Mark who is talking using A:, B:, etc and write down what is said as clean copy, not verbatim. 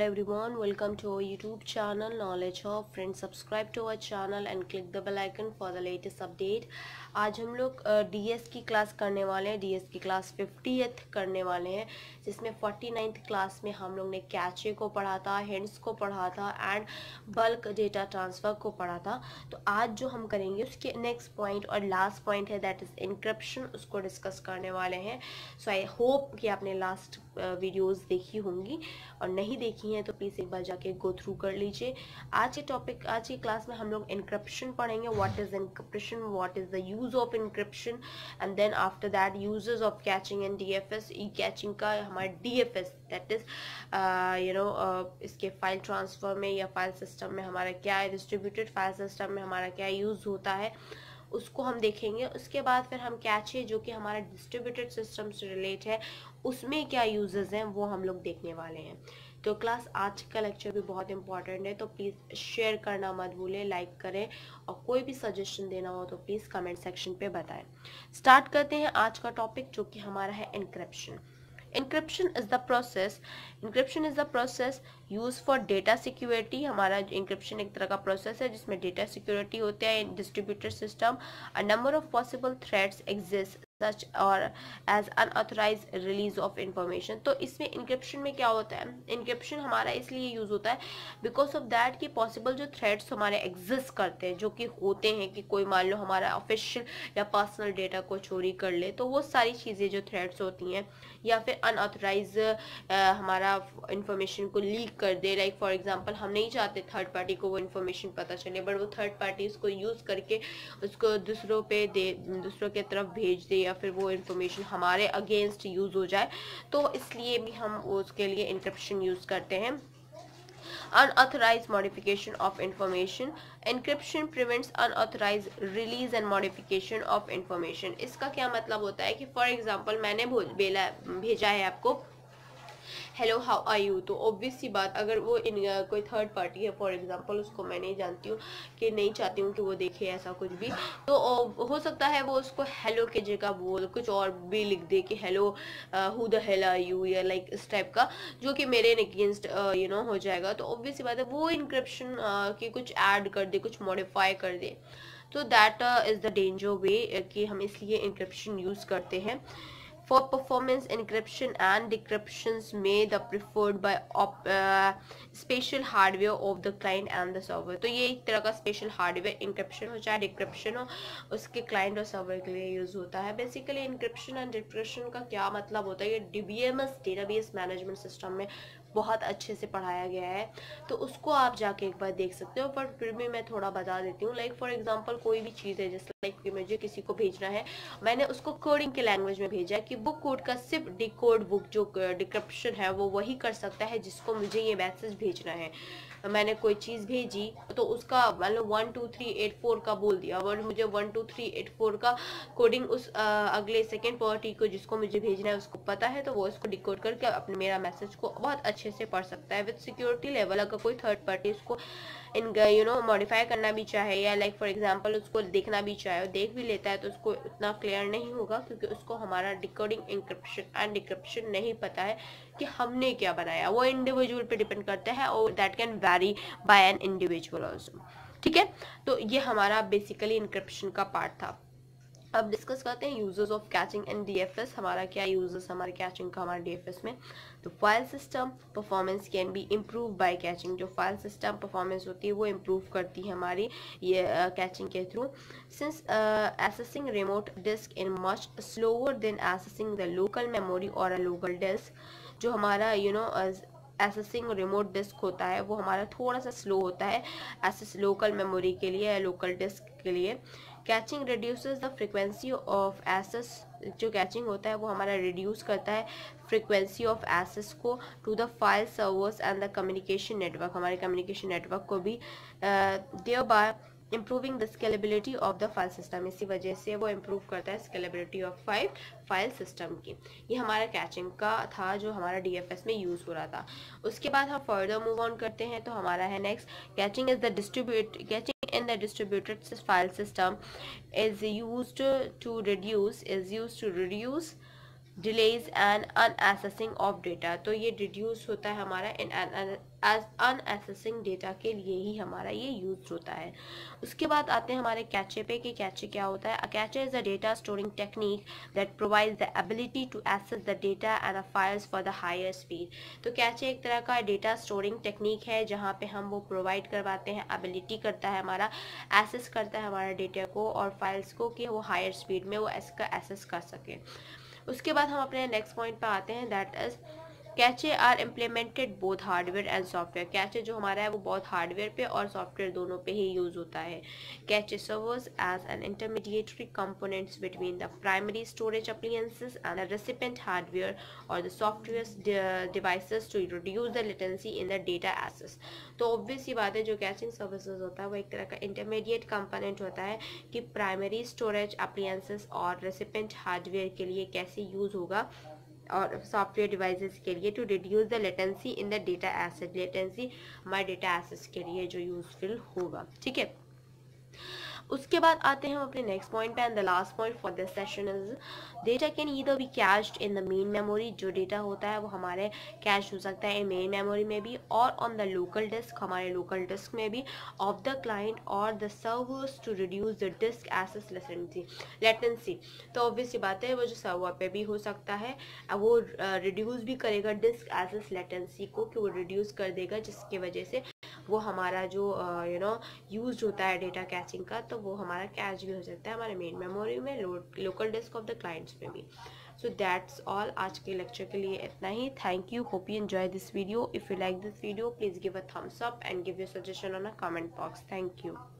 A: everyone, welcome to our YouTube channel Knowledge Hub. Friends, subscribe to our channel and click the bell icon for the latest update. आज हम लोग DS की class करने वाले हैं। DS की class 50th करने वाले हैं, जिसमें 49th क्लास में हम लोग ने कैचे को पढ़ा था, हिंट्स को पढ़ा था एंड बल्क डेटा ट्रांसफर को पढ़ा था। तो आज जो हम करेंगे उसके नेक्स्ट पॉइंट और लास्ट पॉइंट है, दैट इज एनक्रिप्शन, उसको डिस्कस करने वाले हैं। सो आई होप कि आपने लास्ट वीडियोस देखी होंगी, और नहीं देखी हैं तो प्लीज़ एक बार जाके गो थ्रू कर लीजिए। आज की क्लास में हम लोग एनक्रिप्शन पढ़ेंगे। What is encryption, what is the use of encryption, and then after that uses of caching and DFS. ई कैचिंग का हमारा डीएफएस दैट इज इसके फाइल ट्रांसफर में या फाइल सिस्टम में हमारा क्या है, डिस्ट्रीब्यूटेड फाइल सिस्टम में हमारा क्या यूज होता है, उसको हम देखेंगे। उसके बाद फिर हम कैचे, जो कि हमारा डिस्ट्रीब्यूटेड सिस्टम से रिलेट है, उसमें क्या यूजेस हैं वो हम लोग देखने वाले हैं। तो क्लास आज का लेक्चर भी बहुत इंपॉर्टेंट है, तो प्लीज़ शेयर करना मत भूलें, लाइक करें, और कोई भी सजेशन देना हो तो प्लीज़ कमेंट सेक्शन पे बताएं। स्टार्ट करते हैं आज का टॉपिक, जो कि हमारा है encryption. Encryption is the process used for data security। हमारा encryption एक तरह का प्रोसेस है जिसमें डेटा सिक्योरिटी होता है in distributed system. A number of possible threats exist such or as unauthorized release of information। तो इसमें encryption में क्या होता है, encryption हमारा इसलिए यूज होता है बिकॉज ऑफ दैट कि पॉसिबल जो थ्रेट्स हमारे एग्जिस्ट करते हैं, जो कि होते हैं कि कोई मान लो हमारा ऑफिशियल या पर्सनल डेटा को चोरी कर ले, तो वो सारी चीज़ें जो थ्रेट्स होती हैं, या फिर अनऑथराइज हमारा इंफॉर्मेशन को लीक कर दे। लाइक फॉर एग्जांपल, हम नहीं चाहते थर्ड पार्टी को वो इन्फॉर्मेशन पता चले, बट वो थर्ड पार्टी उसको यूज़ करके उसको दूसरों के तरफ भेज दे, या फिर वो इन्फॉर्मेशन हमारे अगेंस्ट यूज़ हो जाए। तो इसलिए भी हम उसके लिए एनक्रिप्शन यूज़ करते हैं। Unauthorized modification of information। Encryption prevents unauthorized release and modification of information। इसका क्या मतलब होता है कि फॉर एग्जाम्पल मैंने भेजा है आपको हेलो हाउ आर यू, तो ऑब्वियस सी बात, अगर वो कोई थर्ड पार्टी है फॉर एग्जांपल, उसको मैं नहीं जानती हूँ कि नहीं चाहती हूँ कि वो देखे ऐसा कुछ भी, तो हो सकता है वो उसको हेलो की जगह बोल कुछ और भी लिख दे कि hello who the hell are you, या लाइक इस टाइप का, जो कि मेरे अगेंस्ट हो जाएगा। तो ऑब्वियस सी बात है वो इंक्रिप्शन की कुछ ऐड कर दे, कुछ मॉडिफाई कर दे। तो that is the danger way कि हम इसलिए इंक्रिप्शन यूज करते हैं। For performance, encryption and decryptions may the preferred by special hardware of the client and the server। तो ये एक तरह का स्पेशल हार्डवेयर इंक्रिप्शन हो चाहे डिक्रिप्शन हो, उसके क्लाइंट और सर्वर के लिए यूज होता है। बेसिकली इंक्रिप्शन एंड डिक्रिप्शन का क्या मतलब होता है, ये डीबीएमएस डेटाबेस मैनेजमेंट सिस्टम में बहुत अच्छे से पढ़ाया गया है, तो उसको आप जाके एक बार देख सकते हो। पर फिर भी मैं थोड़ा बता देती हूँ। लाइक फॉर एग्जांपल, कोई भी चीज़ है, जैसे लाइक कि मुझे किसी को भेजना है, मैंने उसको कोडिंग के लैंग्वेज में भेजा है कि बुक कोड का सिर्फ डिकोड बुक जो डिक्रिप्शन है वो वही कर सकता है जिसको मुझे ये मैसेज भेजना है। मैंने कोई चीज़ भेजी तो उसका मान लो 1 2 3 8 4 का बोल दिया, और मुझे 1 2 3 8 4 का कोडिंग उस अगले सेकेंड पार्टी को जिसको मुझे भेजना है उसको पता है, तो वो इसको डिकोड करके अपने मेरा मैसेज को बहुत अच्छे से पढ़ सकता है विद सिक्योरिटी लेवल। अगर कोई थर्ड पार्टी उसको मॉडिफाई करना भी चाहे, या लाइक फॉर एग्जांपल उसको देखना भी चाहे और देख भी लेता है, तो उसको इतना क्लियर नहीं होगा क्योंकि उसको हमारा डिकोडिंग इंक्रिप्शन एंड डिक्रिप्शन नहीं पता है कि हमने क्या बनाया। वो इंडिविजुअल पे डिपेंड करता है, और that can vary by an individual also. ठीक है, तो ये हमारा बेसिकली इंक्रिप्शन का पार्ट था। अब डिस्कस करते हैं users of caching and DFS. हमारा क्या यूजर्स हमारे कैचिंग का हमारे डीएफएस में। तो file system performance can be improve by caching. जो फाइल सिस्टम परफॉर्मेंस होती है वो इम्प्रूव करती है हमारी ये कैचिंग के थ्रू। Since accessing remote disk in much slower than accessing the local memory और अ लोकल डिस्क। जो हमारा एक्सेसिंग रिमोट डिस्क होता है वो हमारा थोड़ा सा स्लो होता है एक्सेस लोकल मेमोरी के लिए या लोकल डिस्क के लिए। Caching reduces the frequency of access. जो कैचिंग होता है वो हमारा रिड्यूस करता है फ्रिक्वेंसी ऑफ एक्सेस को to the file servers and the communication network. हमारे कम्युनिकेशन नेटवर्क को भी thereby improving the scalability of the file system. इसी वजह से वो इम्प्रूव करता है स्केलेबिलिटी ऑफ फाइल सिस्टम की। ये हमारा कैचिंग का था जो हमारा डीएफएस में यूज हो रहा था। उसके बाद हम फर्दर मूव ऑन करते हैं, तो हमारा है next caching is the caching in the distributed file system is used to reduce delays and unaccessing of data। तो ये reduce होता है हमारा in अनएसेसिंग डेटा के लिए ही हमारा ये यूज होता है। उसके बाद आते हैं हमारे कैचे पे कि कैचे क्या होता है। A cache is a data storing technique that provides the ability to access the data and files for the higher speed. तो कैचे एक तरह का डेटा स्टोरिंग टेक्निक है जहाँ पे हम वो प्रोवाइड करवाते हैं, एबिलिटी करता है हमारा, एक्सेस करता है हमारा डेटा को और फाइल्स को कि वो हायर स्पीड में वो इसका एक्सेस कर सके। उसके बाद हम अपने नेक्स्ट पॉइंट पे आते हैं, that is cache are implemented both hardware and software. Cache जो हमारा है वो बहुत हार्डवेयर पे और सॉफ्टवेयर दोनों पे ही यूज होता है। Cache serves as an intermediatory components between the primary storage appliances and the recipient hardware और the software devices to reduce the latency in the data access. तो ऑब्वियस ही बात है, जो कैचिंग सर्विसेज होता है वो एक तरह का इंटरमीडिएट कंपोनेंट होता है कि प्राइमरी स्टोरेज एप्लियंसेस और रेसिपिएंट हार्डवेयर के लिए कैसे यूज होगा और सॉफ्टवेयर डिवाइसेस के लिए to reduce the latency in the data asset. Latency हमारे डेटा एसेट्स के लिए जो यूजफुल होगा, ठीक है। उसके बाद आते हैं हम अपने नेक्स्ट पॉइंट पे, and the last point for this session is data can either be cached in the main memory. जो डेटा होता है वो हमारे कैश हो सकता है मेन मेमोरी में भी और ऑन द लोकल डिस्क, हमारे लोकल डिस्क में भी, ऑफ द क्लाइंट और the servers to reduce the disk access latency. तो ऑब्वियस बात है वो जो सर्वर पे भी हो सकता है, वो रिड्यूस भी करेगा डिस्क एक्सेस लेटेंसी को, कि वो रिड्यूस कर देगा जिसकी वजह से वो हमारा जो यूज होता है डेटा कैचिंग का, तो वो हमारा कैच भी हो सकता है हमारे मेन मेमोरी में, local disk of the clients में भी। सो दैट्स ऑल, आज के लेक्चर के लिए इतना ही। Thank you, hope you enjoy this video. If you like this video please give a thumbs up and give your suggestion on a comment box. Thank you.